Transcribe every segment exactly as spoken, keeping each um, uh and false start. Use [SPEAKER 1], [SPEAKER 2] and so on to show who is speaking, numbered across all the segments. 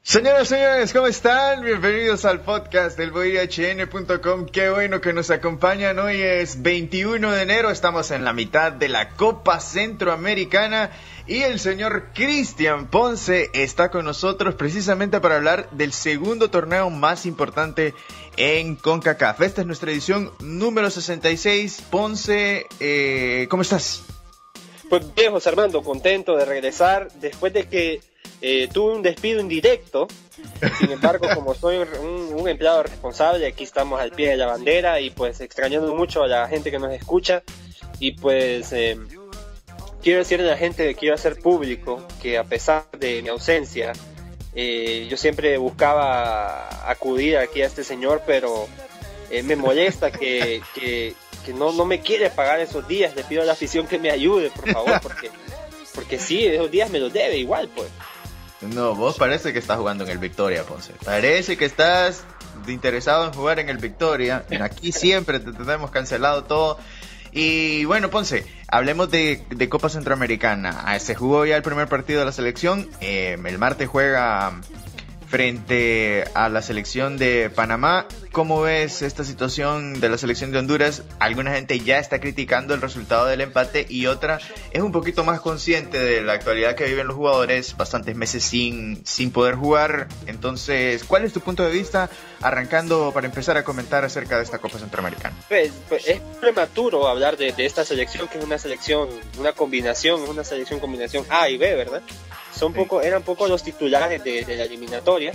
[SPEAKER 1] Señoras y señores, ¿cómo están? Bienvenidos al podcast del boy h n punto com. Qué bueno que nos acompañan. Hoy es veintiuno de enero, estamos en la mitad de la Copa Centroamericana y el señor Cristian Ponce está con nosotros precisamente para hablar del segundo torneo más importante en CONCACAF. Esta es nuestra edición número sesenta y seis. Ponce, eh, ¿cómo estás?
[SPEAKER 2] Pues bien, José Armando, contento de regresar después de que Eh, tuve un despido indirecto. Sin embargo, como soy un, un empleado responsable, aquí estamos al pie de la bandera y pues extrañando mucho a la gente que nos escucha. Y pues eh, quiero decirle a la gente, quiero hacer público que a pesar de mi ausencia, eh, yo siempre buscaba acudir aquí a este señor, pero eh, me molesta que, que, que no, no me quiere pagar esos días. Le pido a la afición que me ayude, por favor, porque, porque sí, esos días me los debe igual, pues.
[SPEAKER 1] No, vos parece que estás jugando en el Victoria, Ponce. Parece que estás interesado en jugar en el Victoria. Aquí siempre te tenemos cancelado todo. Y bueno, Ponce, hablemos de, de Copa Centroamericana. Ah, se jugó ya el primer partido de la selección. Eh, el martes juega frente a la selección de Panamá. ¿Cómo ves esta situación de la selección de Honduras? Alguna gente ya está criticando el resultado del empate y otra es un poquito más consciente de la actualidad que viven los jugadores, bastantes meses sin, sin poder jugar. Entonces, ¿cuál es tu punto de vista? Arrancando para empezar a comentar acerca de esta Copa Centroamericana.
[SPEAKER 2] Pues, pues es prematuro hablar de, de esta selección, que es una selección, una combinación, una selección combinación A y B, ¿verdad? Son poco, eran poco los titulares de, de la eliminatoria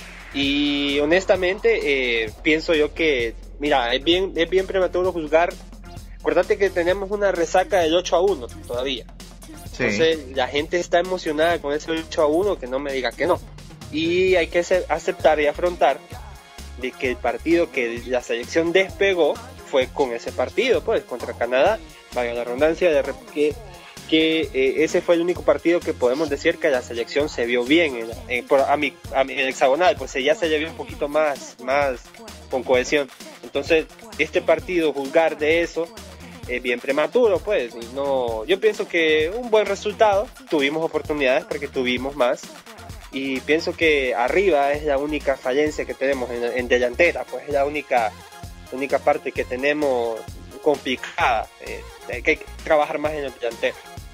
[SPEAKER 2] y honestamente eh, pienso yo que, mira, es bien, es bien prematuro juzgar. Acuérdate que tenemos una resaca del ocho a uno todavía. Sí. Entonces la gente está emocionada con ese ocho a uno, que no me diga que no. Y hay que aceptar y afrontar de que el partido que la selección despegó fue con ese partido, pues, contra Canadá, vaya la redundancia, de que que eh, ese fue el único partido que podemos decir que la selección se vio bien en, en, por, a mi, a mi, en el hexagonal, pues ya se le vio un poquito más, más con cohesión. Entonces este partido, juzgar de eso es bien prematuro, pues, y no, yo pienso que un buen resultado, tuvimos oportunidades porque tuvimos más y pienso que arriba es la única falencia que tenemos en, en delantera, pues es la única, única parte que tenemos complicada, eh, que hay que trabajar más en el delantero.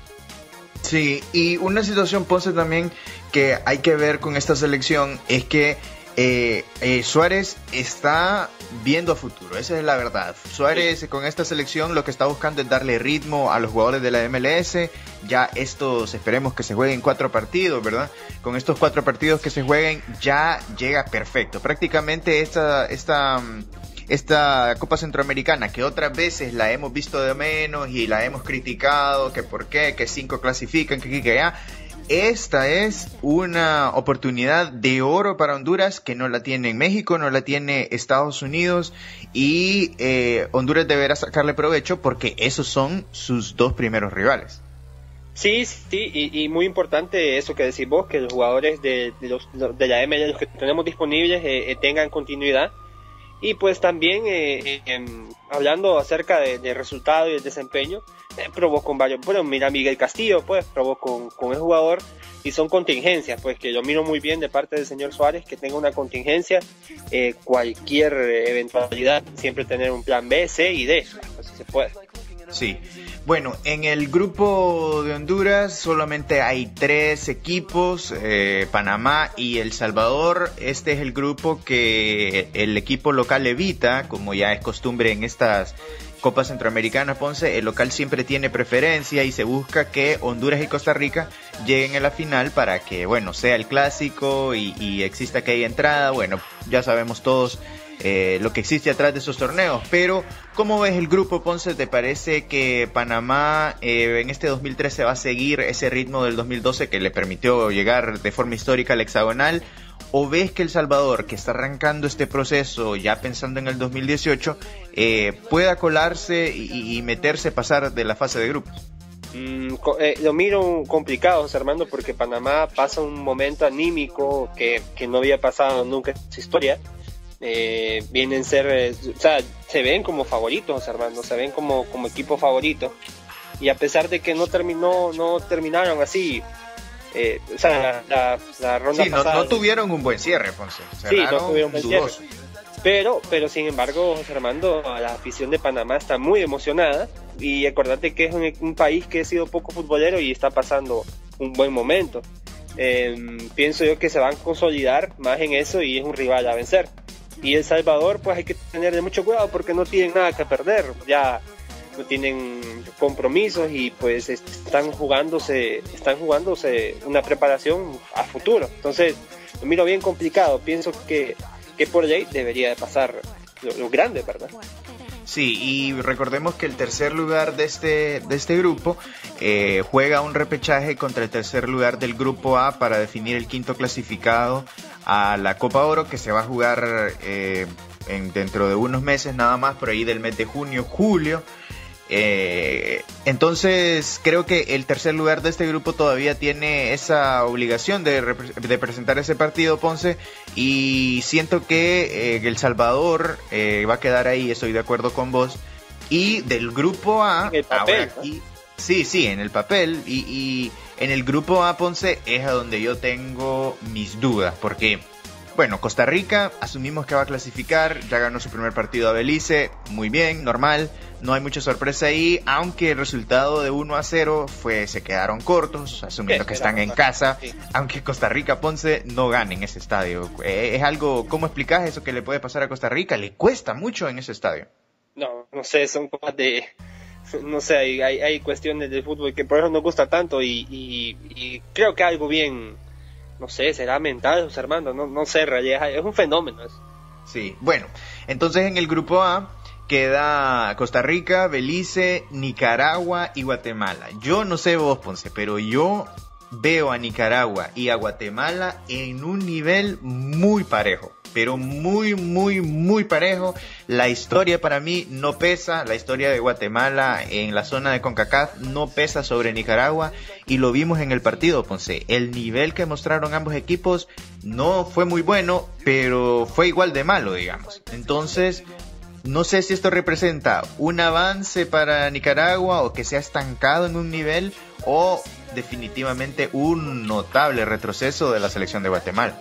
[SPEAKER 1] Sí, y una situación, Ponce, también que hay que ver con esta selección es que eh, eh, Suárez está viendo a futuro, esa es la verdad. Suárez sí. Con esta selección lo que está buscando es darle ritmo a los jugadores de la M L S. Ya estos, esperemos que se jueguen cuatro partidos, ¿verdad? Con estos cuatro partidos que se jueguen ya llega perfecto. Prácticamente esta... esta Esta Copa Centroamericana, que otras veces la hemos visto de menos y la hemos criticado, que por qué, que cinco clasifican, que aquí, que allá. Esta es una oportunidad de oro para Honduras que no la tiene México, no la tiene Estados Unidos y eh, Honduras deberá sacarle provecho porque esos son sus dos primeros rivales.
[SPEAKER 2] Sí, sí, y, y muy importante eso que decís vos, que los jugadores de, de, los, de la M L, los que tenemos disponibles, eh, eh, tengan continuidad. Y pues también eh, eh, hablando acerca del de resultado y el desempeño, eh, probó con varios, bueno, mira Miguel Castillo, pues probó con, con el jugador y son contingencias, pues que yo miro muy bien de parte del señor Suárez que tenga una contingencia, eh, cualquier eventualidad, siempre tener un plan B, C y D, pues si se puede.
[SPEAKER 1] Sí, bueno, en el grupo de Honduras solamente hay tres equipos, eh, Panamá y El Salvador. Este es el grupo que el equipo local evita, como ya es costumbre en estas Copas Centroamericanas, Ponce. El local siempre tiene preferencia y se busca que Honduras y Costa Rica lleguen a la final para que, bueno, sea el clásico y, y exista aquella entrada. Bueno, ya sabemos todos Eh, lo que existe atrás de esos torneos, pero ¿cómo ves el grupo, Ponce? ¿Te parece que Panamá eh, en este dos mil trece va a seguir ese ritmo del dos mil doce que le permitió llegar de forma histórica al hexagonal? ¿O ves que El Salvador, que está arrancando este proceso ya pensando en el dos mil dieciocho, eh, pueda colarse y, y meterse, pasar de la fase de grupos?
[SPEAKER 2] Mm, eh, lo miro complicado, José Armando, porque Panamá pasa un momento anímico que, que no había pasado nunca en su historia. Eh, vienen ser, eh, o sea, se ven como favoritos, Armando, se ven como, como equipo favorito y a pesar de que no terminó, no terminaron así Eh, o sea, la, la, la ronda
[SPEAKER 1] sí,
[SPEAKER 2] pasada...
[SPEAKER 1] no, no tuvieron un buen cierre, Ponce.
[SPEAKER 2] Sí, no tuvieron un buen cierre.
[SPEAKER 1] dudoso.
[SPEAKER 2] Pero, pero sin embargo, José Armando, la afición de Panamá está muy emocionada y acordate que es un, un país que ha sido poco futbolero y está pasando un buen momento. Eh, pienso yo que se van a consolidar más en eso y es un rival a vencer. Y El Salvador, pues hay que tenerle mucho cuidado porque no tienen nada que perder, ya no tienen compromisos y pues están jugándose, están jugándose una preparación a futuro. Entonces, lo miro bien complicado, pienso que que por ahí debería de pasar lo, lo grande, ¿verdad?
[SPEAKER 1] Sí, y recordemos que el tercer lugar de este, de este grupo eh, juega un repechaje contra el tercer lugar del grupo A para definir el quinto clasificado a la Copa Oro, que se va a jugar eh, en, dentro de unos meses nada más, por ahí del mes de junio, julio. Eh, entonces creo que el tercer lugar de este grupo todavía tiene esa obligación de, repre- de presentar ese partido, Ponce, y siento que eh, El Salvador eh, va a quedar ahí, estoy de acuerdo con vos. Y del grupo A,
[SPEAKER 2] en el papel,
[SPEAKER 1] ahora aquí, ¿no? sí, sí, en el papel, y, y en el grupo A, Ponce, es a donde yo tengo mis dudas, porque... Bueno, Costa Rica, asumimos que va a clasificar, ya ganó su primer partido a Belice, muy bien, normal, no hay mucha sorpresa ahí, aunque el resultado de uno a cero fue, se quedaron cortos, asumiendo que están en casa, sí. Aunque Costa Rica, Ponce, no gane en ese estadio. Eh, es algo, ¿cómo explicás eso que le puede pasar a Costa Rica? Le cuesta mucho en ese estadio.
[SPEAKER 2] No, no sé, son cosas de... No sé, hay, hay, hay cuestiones del fútbol que por eso nos gusta tanto y, y, y creo que algo bien... No sé, será mental, José Armando, no, no sé, en realidad es un fenómeno eso.
[SPEAKER 1] Sí, bueno, entonces en el grupo A queda Costa Rica, Belice, Nicaragua y Guatemala. Yo no sé vos, Ponce, pero yo veo a Nicaragua y a Guatemala en un nivel muy parejo, pero muy, muy, muy parejo. La historia para mí no pesa, la historia de Guatemala en la zona de CONCACAF no pesa sobre Nicaragua y lo vimos en el partido, Ponce. El nivel que mostraron ambos equipos no fue muy bueno, pero fue igual de malo, digamos. Entonces, no sé si esto representa un avance para Nicaragua o que se ha estancado en un nivel o definitivamente un notable retroceso de la selección de Guatemala.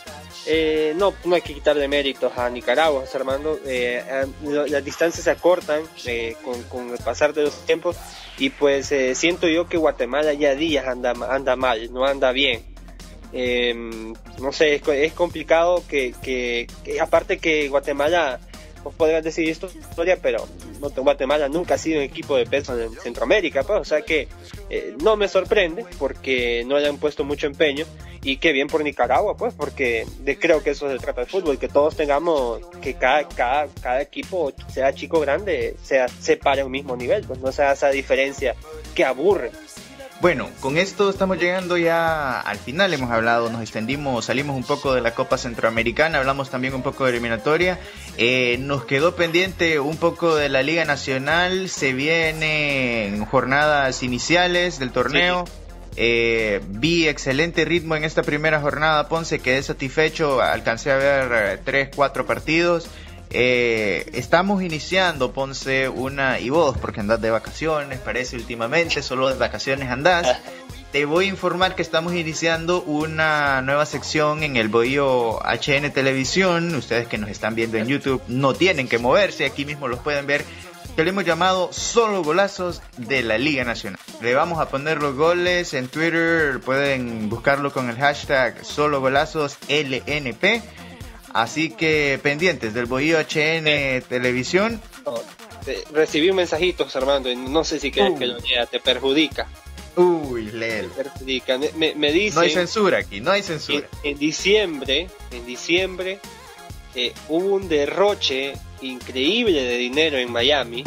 [SPEAKER 2] Eh, no, no hay que quitarle méritos a Nicaragua, José Armando. Eh, eh, las distancias se acortan eh, con, con el pasar de los tiempos y pues eh, siento yo que Guatemala ya días anda, anda mal, no anda bien. Eh, no sé, es, es complicado que, que, que aparte que Guatemala, vos podrás decir esto historia, pero no, Guatemala nunca ha sido un equipo de peso en Centroamérica, pues, o sea que eh, no me sorprende porque no le han puesto mucho empeño y qué bien por Nicaragua, pues, porque de, creo que eso se trata del fútbol, que todos tengamos, que cada, cada, cada equipo, sea chico o grande, sea, se pare a un mismo nivel, pues no sea esa diferencia que aburre.
[SPEAKER 1] Bueno, con esto estamos llegando ya al final, hemos hablado, nos extendimos, salimos un poco de la Copa Centroamericana, hablamos también un poco de eliminatoria, eh, nos quedó pendiente un poco de la Liga Nacional, se vienen jornadas iniciales del torneo, sí. eh, vi excelente ritmo en esta primera jornada, Ponce, quedé satisfecho, alcancé a ver eh, tres, cuatro partidos. Eh, estamos iniciando, Ponce, una, y vos, porque andás de vacaciones, parece últimamente, solo de vacaciones andás, te voy a informar que estamos iniciando una nueva sección en el Bohío H N Televisión. Ustedes que nos están viendo en YouTube no tienen que moverse, aquí mismo los pueden ver, que le hemos llamado Solo Golazos de la Liga Nacional. Le vamos a poner los goles en Twitter, pueden buscarlo con el hashtag Solo Golazos L N P. Así que pendientes del Bohío H N eh, Televisión.
[SPEAKER 2] No, te, recibí un mensajito, Armando, y no sé si querés uh. que lo lea, te perjudica.
[SPEAKER 1] Uy, léelo.
[SPEAKER 2] Te perjudica. Me, me dice.
[SPEAKER 1] No hay censura aquí, no hay censura.
[SPEAKER 2] En, en diciembre, en diciembre, eh, hubo un derroche increíble de dinero en Miami.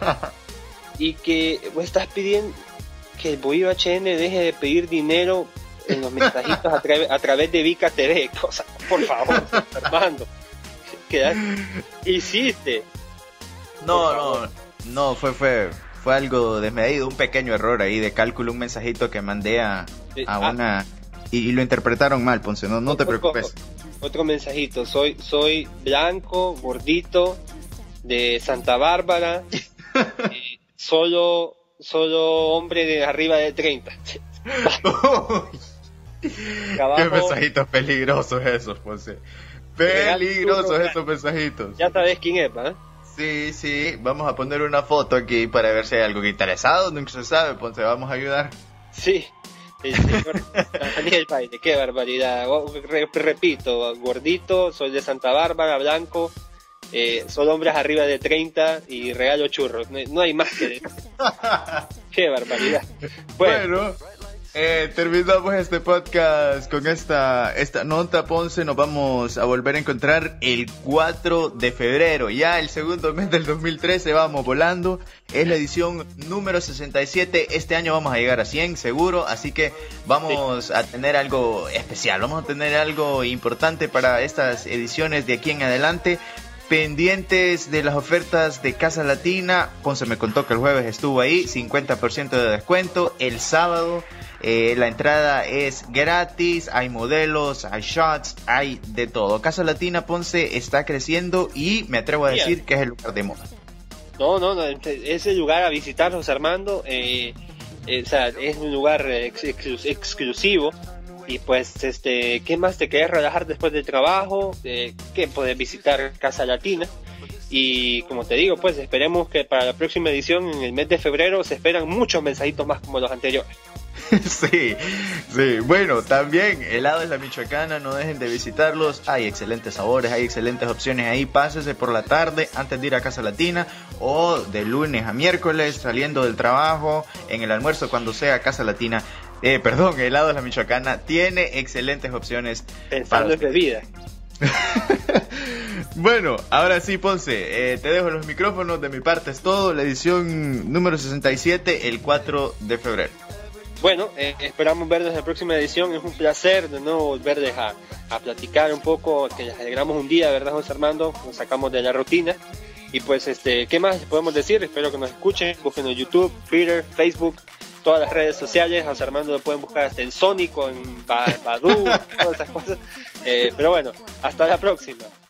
[SPEAKER 2] Y que vos estás pidiendo que el Bohío H N deje de pedir dinero en los mensajitos a, tra- a través de Vica T V, o sea, por favor, Armando, ¿qué hiciste?
[SPEAKER 1] No, no, no, fue, fue, fue algo desmedido, un pequeño error ahí de cálculo, un mensajito que mandé a, a una, ah, y, y lo interpretaron mal, Ponce, no, no te preocupes.
[SPEAKER 2] Otro mensajito, soy, soy blanco, gordito, de Santa Bárbara, eh, solo, solo hombre de arriba de treinta.
[SPEAKER 1] Qué mensajitos peligrosos esos, Ponce. Peligrosos esos mensajitos.
[SPEAKER 2] Ya sabes quién es, ¿verdad?
[SPEAKER 1] Sí, sí, vamos a poner una foto aquí para ver si hay algo interesado, nunca se sabe, Ponce, vamos a ayudar.
[SPEAKER 2] Sí, el señor Daniel Paine, qué barbaridad. Re- repito, gordito, soy de Santa Bárbara, blanco, eh, son hombres arriba de treinta y regalo churros, no, no hay más que decir. Qué barbaridad. Bueno,
[SPEAKER 1] bueno eh, terminamos este podcast con esta, esta nota, Ponce. Nos vamos a volver a encontrar el cuatro de febrero, ya el segundo mes del dos mil trece, vamos volando. Es la edición número sesenta y siete, este año vamos a llegar a cien seguro, así que vamos sí. a tener algo especial, vamos a tener algo importante para estas ediciones de aquí en adelante. Pendientes de las ofertas de Casa Latina. Ponce me contó que el jueves estuvo ahí, cincuenta por ciento de descuento. El sábado eh, la entrada es gratis, hay modelos, hay shots, hay de todo. Casa Latina, Ponce, está creciendo y me atrevo a decir yeah. que es el lugar de moda.
[SPEAKER 2] No, no, no, es el lugar a visitar, José Armando. Eh, eh, o sea, es un lugar ex- ex- exclusivo. Y pues, este, ¿qué más te querés relajar después del trabajo? Eh, que puedes visitar Casa Latina. Y como te digo, pues esperemos que para la próxima edición, en el mes de febrero, se esperan muchos mensajitos más como los anteriores.
[SPEAKER 1] Sí, sí, bueno, también helados La Michoacana, no dejen de visitarlos, hay excelentes sabores, hay excelentes opciones ahí, pásese por la tarde antes de ir a Casa Latina o de lunes a miércoles saliendo del trabajo, en el almuerzo cuando sea Casa Latina. Eh, perdón, helados La Michoacana tiene excelentes opciones.
[SPEAKER 2] Pensando en bebida.
[SPEAKER 1] Bueno, ahora sí, Ponce, eh, te dejo los micrófonos, de mi parte es todo, la edición número sesenta y siete, el cuatro de febrero.
[SPEAKER 2] Bueno, eh, esperamos vernos en la próxima edición, es un placer de nuevo volverles a, a platicar un poco, que les alegramos un día, ¿verdad, José Armando? Nos sacamos de la rutina. Y pues, este, ¿qué más podemos decir? Espero que nos escuchen, busquen en YouTube, Twitter, Facebook, todas las redes sociales. José Armando lo pueden buscar hasta en Sónico, en Badoo, todas esas cosas. Eh, pero bueno, hasta la próxima.